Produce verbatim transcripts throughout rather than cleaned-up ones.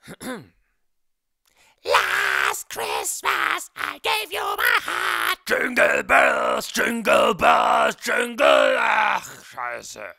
Last Christmas I gave you my heart. Jingle bells, jingle bells, jingle... Ach, scheiße.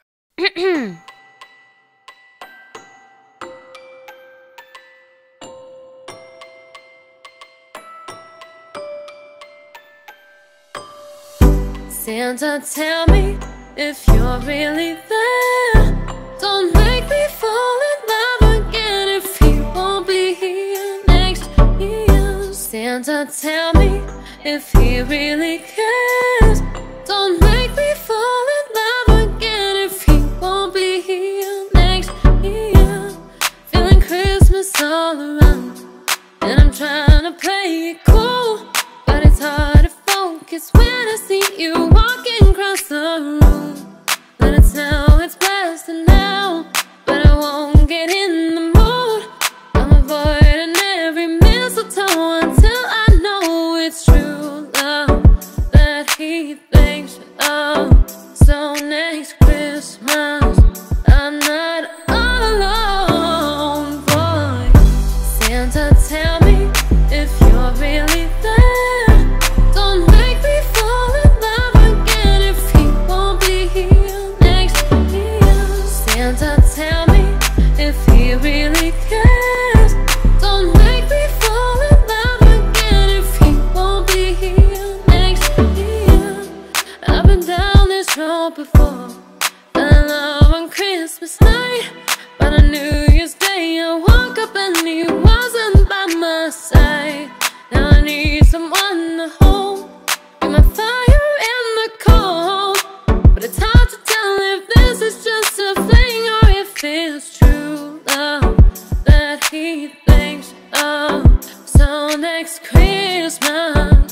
Santa, tell me if you're really there. Don't make me fall in love again if he won't be here next year. Santa, tell me if he really cares. Don't make me fall in love again if he won't be here next year. Feeling Christmas all around, and I'm trying to play it cool, but it's hard to focus when I see you walking across the room. But it's now, it's blasting now, but I won't get in the mood. I'm avoiding every mistletoe until I know it's true love that he thinks of. So next Christmas I'm not all alone, boy. Santa, tell me if you're really there. Don't make me fall in love again if he won't be here next year. Santa, tell me if he really cares. Don't make me fall in love again if he won't be here next year. I've been down this road before, fell in love on Christmas night, but on New Year's Day I woke up and he wasn't by my side. Now I need someone to hold, be my fire in the cold. But it's hard to tell if this is just a fling or if it's true love that he thinks of. So next Christmas